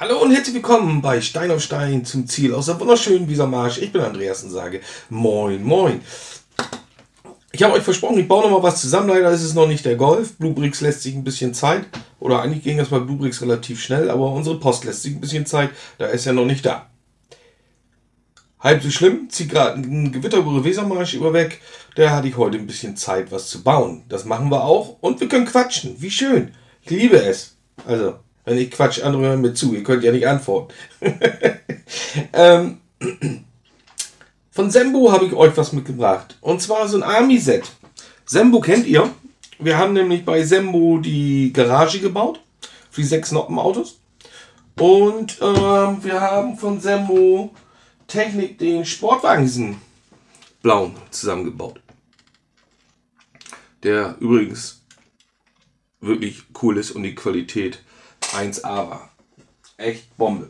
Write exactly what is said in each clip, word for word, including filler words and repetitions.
Hallo und herzlich willkommen bei Stein auf Stein zum Ziel aus der wunderschönen Wiesermarsch. Ich bin Andreas und sage Moin Moin. Ich habe euch versprochen, ich baue noch mal was zusammen. Leider ist es noch nicht der Golf. Bluebricks lässt sich ein bisschen Zeit. Oder eigentlich ging das bei Bluebricks relativ schnell, aber unsere Post lässt sich ein bisschen Zeit. Da ist er noch nicht da. Halb so schlimm, zieht gerade ein Gewitter über die Wesermarsch über weg. Da hatte ich heute ein bisschen Zeit, was zu bauen. Das machen wir auch und wir können quatschen. Wie schön. Ich liebe es. Also, wenn ich quatsch, andere hören mir zu. Ihr könnt ja nicht antworten. ähm, von Sembo habe ich euch was mitgebracht. Und zwar so ein Army-Set. Sembo kennt ihr. Wir haben nämlich bei Sembo die Garage gebaut. Für die sechs Noppenautos. Und ähm, wir haben von Sembo Technik den Sportwagen, diesen blauen, zusammengebaut. Der übrigens wirklich cool ist und die Qualität eins A war. Echt Bombe.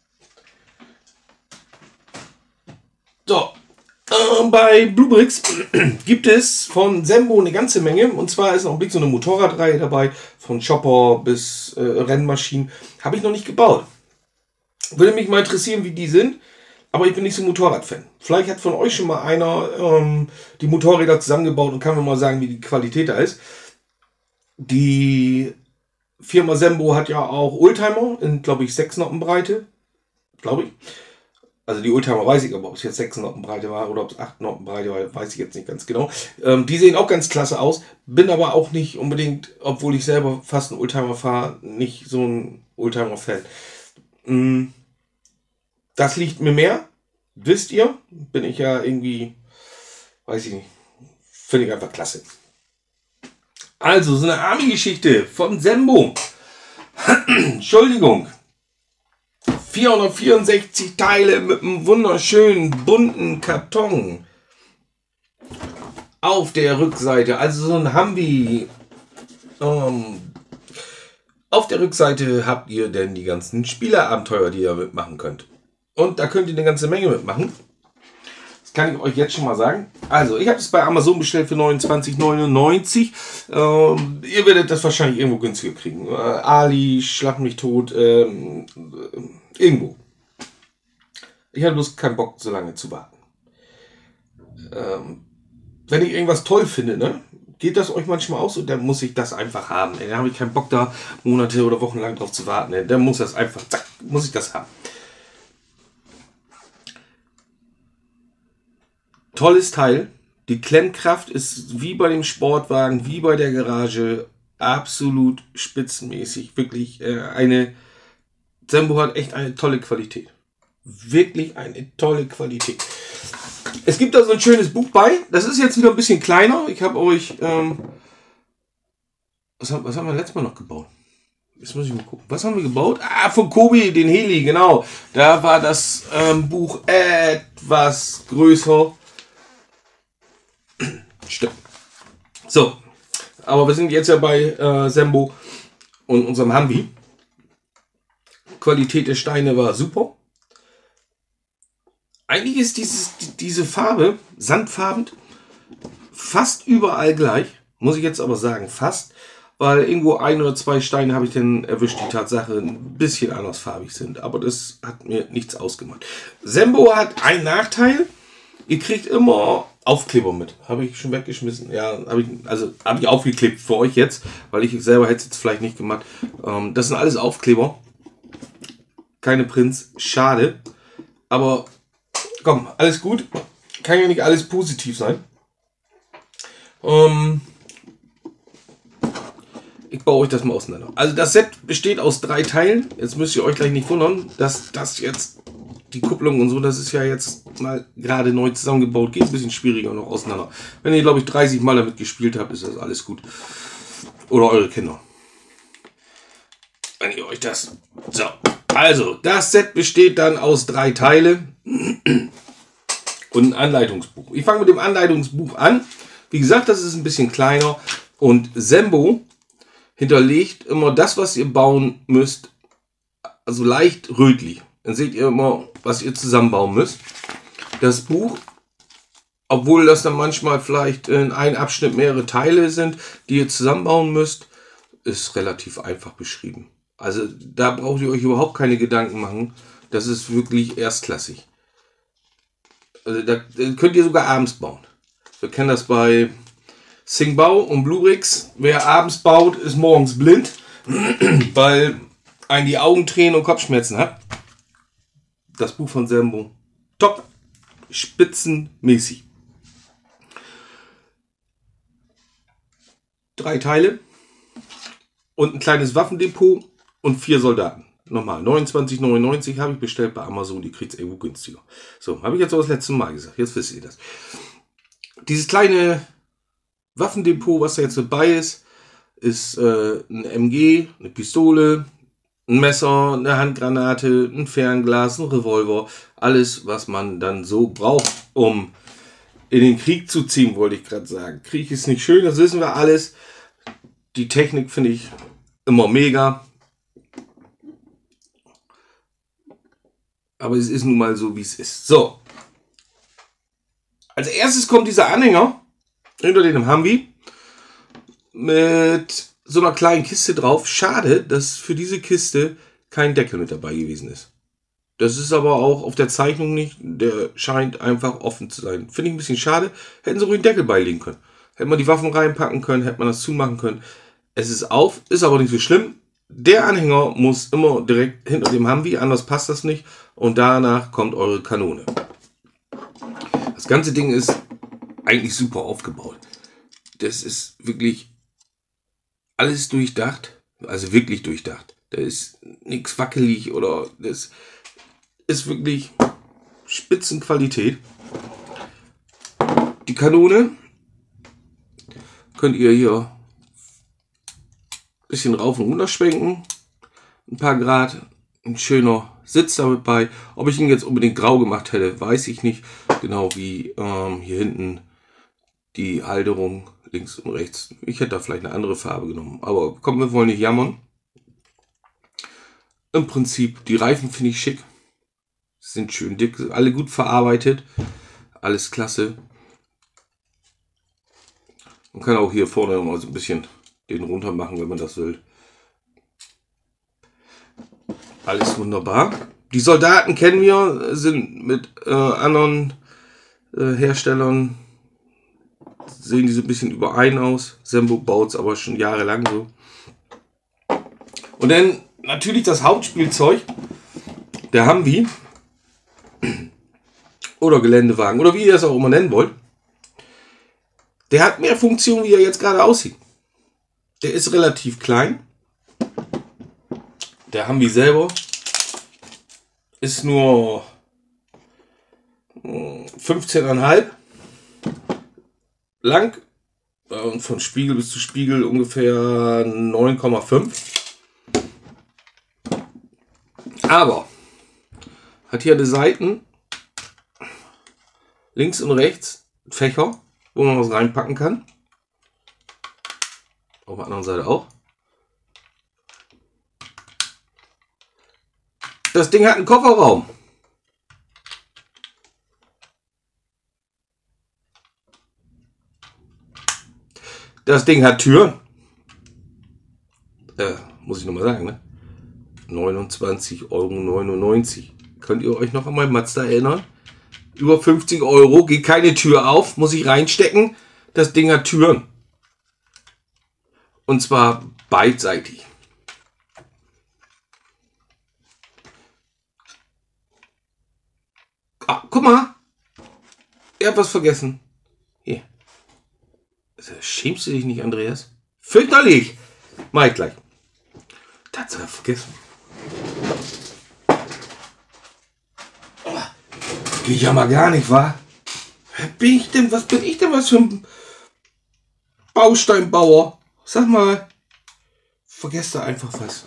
So, äh, bei Bluebricks gibt es von Sembo eine ganze Menge. Und zwar ist noch so eine Motorradreihe dabei, von Chopper bis äh, Rennmaschinen. Habe ich noch nicht gebaut. Würde mich mal interessieren, wie die sind. Aber ich bin nicht so Motorradfan. Vielleicht hat von euch schon mal einer ähm, die Motorräder zusammengebaut und kann mir mal sagen, wie die Qualität da ist. Die Firma Sembo hat ja auch Oldtimer in, glaube ich, sechs Noppenbreite. Glaube ich. Also die Oldtimer weiß ich, aber ob es jetzt sechs Noppenbreite war oder ob es acht Noppenbreite war, weiß ich jetzt nicht ganz genau. Ähm, die sehen auch ganz klasse aus. Bin aber auch nicht unbedingt, obwohl ich selber fast einen Oldtimer fahre, nicht so ein Oldtimer-Fan. Mm. Das liegt mir mehr, wisst ihr, bin ich ja irgendwie, weiß ich nicht, finde ich einfach klasse. Also, so eine Army-Geschichte von Sembo. Entschuldigung. vierhundertvierundsechzig Teile mit einem wunderschönen bunten Karton. Auf der Rückseite, also so ein Humvee. Ähm, auf der Rückseite habt ihr denn die ganzen Spielerabenteuer, die ihr mitmachen könnt. Und da könnt ihr eine ganze Menge mitmachen. Das kann ich euch jetzt schon mal sagen. Also, ich habe es bei Amazon bestellt für neunundzwanzig neunundneunzig. Ähm, ihr werdet das wahrscheinlich irgendwo günstiger kriegen. Äh, Ali, Schlag mich tot, ähm, äh, irgendwo. Ich habe bloß keinen Bock, so lange zu warten. Ähm, wenn ich irgendwas toll finde, ne, geht das euch manchmal aus und dann muss ich das einfach haben. Da habe ich keinen Bock, da Monate oder Wochen lang drauf zu warten. Ne. Dann muss das einfach, zack, muss ich das haben. Tolles Teil. Die Klemmkraft ist wie bei dem Sportwagen, wie bei der Garage, absolut spitzenmäßig. Wirklich äh, eine, Sembo hat echt eine tolle Qualität. Wirklich eine tolle Qualität. Es gibt da so ein schönes Buch bei. Das ist jetzt wieder ein bisschen kleiner. Ich habe euch, ähm, was, haben, was haben wir letztes Mal noch gebaut? Jetzt muss ich mal gucken. Was haben wir gebaut? Ah, von Kobi, den Heli, genau. Da war das ähm, Buch etwas größer. Stimmt. So, aber wir sind jetzt ja bei äh, Sembo und unserem Humvee. Qualität der Steine war super. Eigentlich ist dieses, diese Farbe, sandfarben, fast überall gleich. Muss ich jetzt aber sagen, fast. Weil irgendwo ein oder zwei Steine habe ich dann erwischt, die Tatsache ein bisschen andersfarbig sind. Aber das hat mir nichts ausgemacht. Sembo hat einen Nachteil. Ihr kriegt immer Aufkleber mit. Habe ich schon weggeschmissen. Ja, habe ich, also habe ich aufgeklebt für euch jetzt, weil ich selber hätte es jetzt vielleicht nicht gemacht. Ähm, das sind alles Aufkleber. Keine Prints. Schade. Aber komm, alles gut. Kann ja nicht alles positiv sein. Ähm, ich baue euch das mal auseinander. Also das Set besteht aus drei Teilen. Jetzt müsst ihr euch gleich nicht wundern, dass das jetzt die Kupplung und so, das ist ja jetzt mal gerade neu zusammengebaut, geht ein bisschen schwieriger noch auseinander. Wenn ihr, glaube ich, dreißig Mal damit gespielt habt, ist das alles gut. Oder eure Kinder. Wenn ihr euch das... So, also, das Set besteht dann aus drei Teile und ein Anleitungsbuch. Ich fange mit dem Anleitungsbuch an. Wie gesagt, das ist ein bisschen kleiner und Sembo hinterlegt immer das, was ihr bauen müsst, also leicht rötlich. Dann seht ihr immer, was ihr zusammenbauen müsst. Das Buch, obwohl das dann manchmal vielleicht in einem Abschnitt mehrere Teile sind, die ihr zusammenbauen müsst, ist relativ einfach beschrieben. Also da braucht ihr euch überhaupt keine Gedanken machen. Das ist wirklich erstklassig. Also da könnt ihr sogar abends bauen. Wir kennen das bei Singbau und Bluebricks. Wer abends baut, ist morgens blind, weil einen die Augen tränen und Kopfschmerzen hat. Das Buch von Sembo. Top. Spitzenmäßig. Drei Teile und ein kleines Waffendepot und vier Soldaten. Nochmal, neunundzwanzig neunundneunzig habe ich bestellt bei Amazon, die kriegt es irgendwo günstiger. So, habe ich jetzt auch das letzte Mal gesagt, jetzt wisst ihr das. Dieses kleine Waffendepot, was da jetzt dabei ist, ist äh, ein M G, eine Pistole, ein Messer, eine Handgranate, ein Fernglas, ein Revolver. Alles, was man dann so braucht, um in den Krieg zu ziehen, wollte ich gerade sagen. Krieg ist nicht schön, das wissen wir alles. Die Technik finde ich immer mega. Aber es ist nun mal so, wie es ist. So. Als erstes kommt dieser Anhänger hinter dem Humvee mit so einer kleinen Kiste drauf. Schade, dass für diese Kiste kein Deckel mit dabei gewesen ist. Das ist aber auch auf der Zeichnung nicht. Der scheint einfach offen zu sein. Finde ich ein bisschen schade. Hätten sie ruhig einen Deckel beilegen können. Hätte man die Waffen reinpacken können, hätte man das zumachen können. Es ist auf, ist aber nicht so schlimm. Der Anhänger muss immer direkt hinter dem Humvee, anders passt das nicht. Und danach kommt eure Kanone. Das ganze Ding ist eigentlich super aufgebaut. Das ist wirklich alles durchdacht. Also wirklich durchdacht. Da ist nichts wackelig oder das ist wirklich Spitzenqualität. Die Kanone könnt ihr hier ein bisschen rauf und runter schwenken. Ein paar Grad. Ein schöner Sitz damit bei. Ob ich ihn jetzt unbedingt grau gemacht hätte, weiß ich nicht. Genau wie ähm, hier hinten die Halterung links und rechts. Ich hätte da vielleicht eine andere Farbe genommen. Aber komm, wir wollen nicht jammern. Im Prinzip, die Reifen finde ich schick. Sind schön dick, sind alle gut verarbeitet. Alles klasse. Man kann auch hier vorne mal so ein bisschen den runter machen, wenn man das will. Alles wunderbar. Die Soldaten kennen wir, sind mit äh, anderen äh, Herstellern, sehen die so ein bisschen überein aus. Sembo baut es aber schon jahrelang so. Und dann natürlich das Hauptspielzeug, der Humvee oder Geländewagen oder wie ihr es auch immer nennen wollt. Der hat mehr Funktion, wie er jetzt gerade aussieht. Der ist relativ klein. Der Humvee selber ist nur fünfzehn Komma fünf lang und von Spiegel bis zu Spiegel ungefähr neun Komma fünf. Aber hat hier eine Seiten links und rechts Fächer, wo man was reinpacken kann. Auf der anderen Seite auch. Das Ding hat einen Kofferraum. Das Ding hat Türen. Äh, muss ich nochmal sagen, ne? neunundzwanzig Euro neunundneunzig. Könnt ihr euch noch an mein Mazda erinnern? Über fünfzig Euro, geht keine Tür auf, muss ich reinstecken. Das Ding hat Türen. Und zwar beidseitig. Ah, guck mal. Ihr habt was vergessen. Hier. Schämst du dich nicht, Andreas? Fürchterlich. Mach ich gleich. Das hat er vergessen. Oh, geht ja mal gar nicht, wa? Wer bin ich denn? Was bin ich denn? Was für ein Bausteinbauer? Sag mal. Vergesst da einfach was.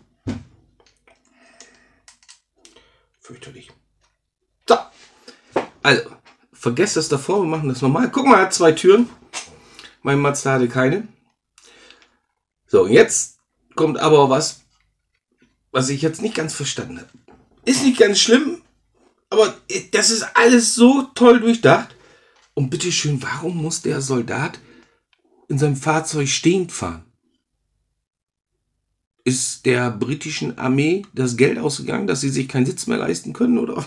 Fürchterlich. So. Also, vergesst das davor. Wir machen das nochmal. Guck mal, er hat zwei Türen. Mein Mazda hatte keine. So, jetzt kommt aber was, was ich jetzt nicht ganz verstanden habe. Ist nicht ganz schlimm, aber das ist alles so toll durchdacht. Und bitteschön, warum muss der Soldat in seinem Fahrzeug stehend fahren? Ist der britischen Armee das Geld ausgegangen, dass sie sich keinen Sitz mehr leisten können, oder?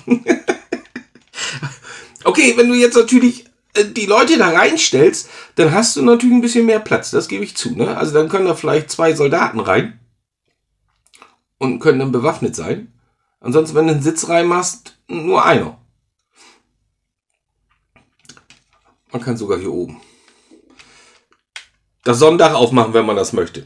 Okay, wenn du jetzt natürlich die Leute da reinstellst, dann hast du natürlich ein bisschen mehr Platz, das gebe ich zu. Ne? Also dann können da vielleicht zwei Soldaten rein und können dann bewaffnet sein. Ansonsten, wenn du einen Sitz reinmachst, nur einer. Man kann sogar hier oben das Sonnendach aufmachen, wenn man das möchte.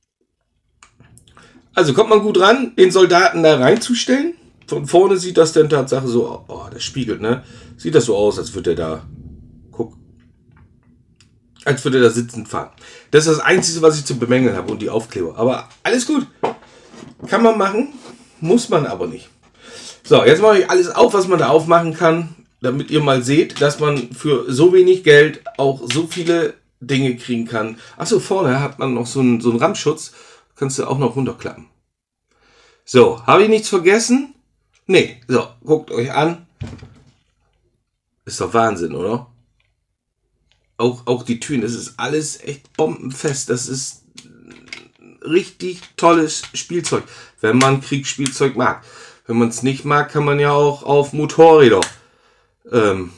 Also kommt man gut ran, den Soldaten da reinzustellen. Von vorne sieht das dann Tatsache so, oh, das spiegelt, ne? Sieht das so aus, als würde er da, guck, als würde er da sitzend fahren. Das ist das Einzige, was ich zu bemängeln habe und die Aufkleber. Aber alles gut. Kann man machen, muss man aber nicht. So, jetzt mache ich alles auf, was man da aufmachen kann, damit ihr mal seht, dass man für so wenig Geld auch so viele Dinge kriegen kann. Achso, vorne hat man noch so einen, so einen Rammschutz. Kannst du auch noch runterklappen. So, habe ich nichts vergessen? Nee, so, guckt euch an. Ist doch Wahnsinn, oder? Auch, auch die Türen, das ist alles echt bombenfest. Das ist richtig tolles Spielzeug, wenn man Kriegsspielzeug mag. Wenn man es nicht mag, kann man ja auch auf Motorräder ähm,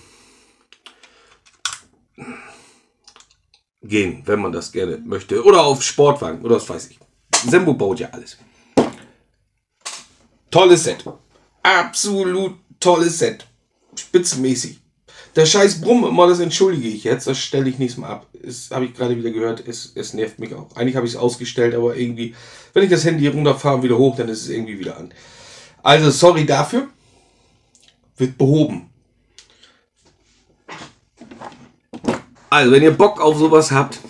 gehen, wenn man das gerne möchte. Oder auf Sportwagen, oder was weiß ich. Sembo baut ja alles. Tolles Set. Absolut tolles Set. Spitzenmäßig. Der scheiß Brumm immer, das entschuldige ich jetzt. Das stelle ich nächstes Mal ab. Das habe ich gerade wieder gehört. Es, es nervt mich auch. Eigentlich habe ich es ausgestellt, aber irgendwie, wenn ich das Handy runterfahre und wieder hoch, dann ist es irgendwie wieder an. Also, sorry dafür. Wird behoben. Also, wenn ihr Bock auf sowas habt,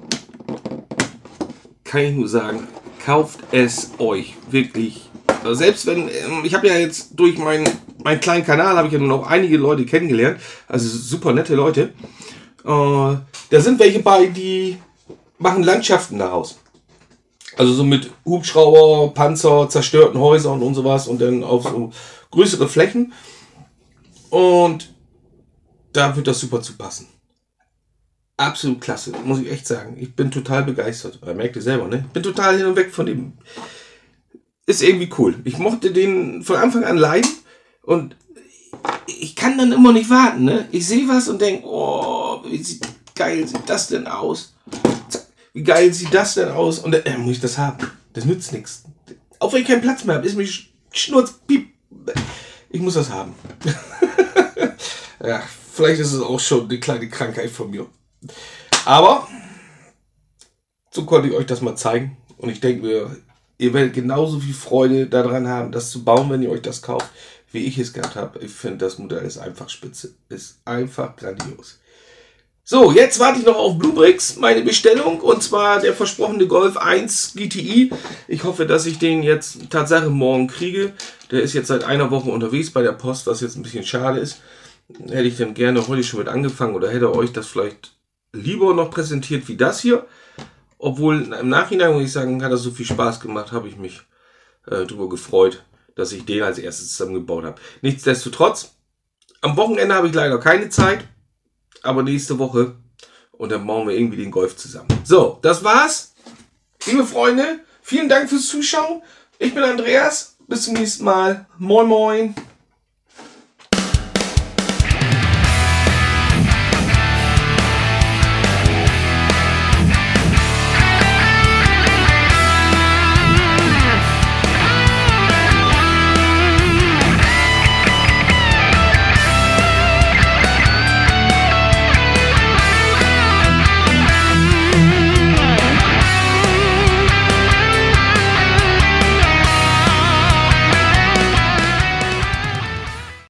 kann ich nur sagen, kauft es euch. Wirklich. Also selbst wenn, ich habe ja jetzt durch meinen, meinen kleinen Kanal, habe ich ja nun auch einige Leute kennengelernt. Also super nette Leute. Äh, da sind welche bei, die machen Landschaften daraus. Also so mit Hubschrauber, Panzer, zerstörten Häusern und sowas. Und dann auf so größere Flächen. Und da wird das super zu passen. Absolut klasse, muss ich echt sagen. Ich bin total begeistert. Er merkt ihr selber, ne? Ich bin total hin und weg von dem. Ist irgendwie cool. Ich mochte den von Anfang an leiden. Und ich kann dann immer nicht warten, ne? Ich sehe was und denke, oh, wie sieht, geil sieht das denn aus? Wie geil sieht das denn aus? Und dann äh, muss ich das haben. Das nützt nichts. Auch wenn ich keinen Platz mehr habe, ist mir Schnurz, piep. Ich muss das haben. Ja, vielleicht ist es auch schon eine kleine Krankheit von mir. Aber so konnte ich euch das mal zeigen. Und ich denke mir, ihr werdet genauso viel Freude daran haben, das zu bauen, wenn ihr euch das kauft, wie ich es gehabt habe. Ich finde, das Modell ist einfach spitze. Ist einfach grandios. So, jetzt warte ich noch auf Bluebricks, meine Bestellung. Und zwar der versprochene Golf eins G T I. Ich hoffe, dass ich den jetzt Tatsache morgen kriege. Der ist jetzt seit einer Woche unterwegs bei der Post, was jetzt ein bisschen schade ist. Hätte ich dann gerne heute schon mit angefangen oder hätte euch das vielleicht lieber noch präsentiert wie das hier. Obwohl im Nachhinein, muss ich sagen, hat das so viel Spaß gemacht, habe ich mich äh, darüber gefreut, dass ich den als erstes zusammengebaut habe. Nichtsdestotrotz, am Wochenende habe ich leider keine Zeit, aber nächste Woche und dann bauen wir irgendwie den Golf zusammen. So, das war's. Liebe Freunde, vielen Dank fürs Zuschauen. Ich bin Andreas. Bis zum nächsten Mal. Moin, moin.